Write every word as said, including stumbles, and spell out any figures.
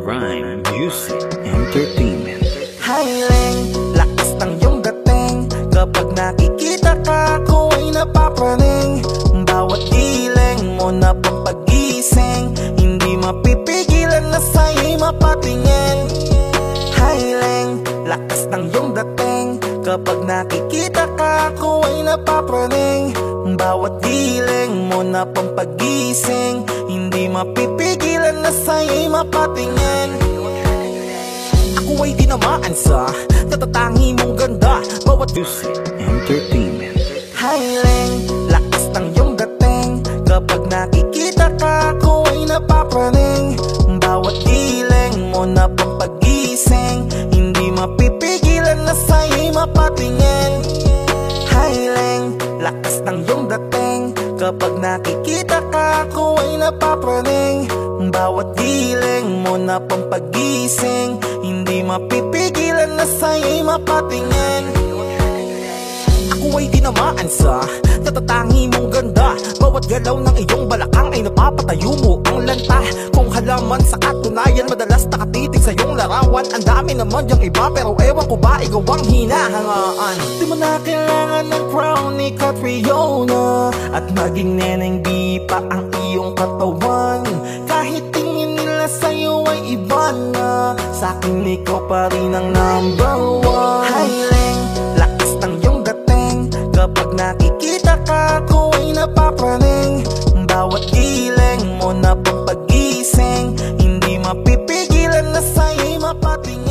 Rhyme Music Entertainment. Highling, lakas ng iyong dating. Kapag nakikita ka, ako ay napapraning. Bawat giling mo na pampagising, hindi mapipigilan na sa'yo'y mapatingin. Highling, lakas ng iyong dating. Kapag nakikita ka, ako ay napapraning. Bawat giling mo na pampagising, hindi mapipigilan na sa'yo'y mapatingin. Ako ay tinamaan sa natatangi mong ganda. Bawat Music Entertainment. highling, lakas ng iyong dating. Kapag nakikita ka, ako ay napapraning. Bawat giling mo na pampagising, hindi mapipigilan na sa'yo'y mapatingin. Highling, lakas ng iyong dating. Kapag nakikita ka, ako ay napapraning. Bawat giling mo na pampagising, hindi mapipigilan na sa'yo'y mapatingin. Ako ay tinamaan sa natatangi mong ganda. Bawat galaw ng iyong balakang ay napapatayo mo ang lanta. Kung halaman sa katunayan, madalas nakatitig sa iyong larawan. Ang dami naman yung iba, pero ewan ko ba ikaw ang hinahangaan. Di mo na kailangan ng crown ni Catriona, at maging neneng di pa ang iyong katawan. Kahit tingin nila sa'yo ay iba na, sa'kin ikaw pa rin ang number one. Highling, lakas ng iyong dating. Kapag nakikita ka, ako ay napapraning. Bawat giling mo na pampagising, hindi mapipigilan na sa'yo'y mapatingin.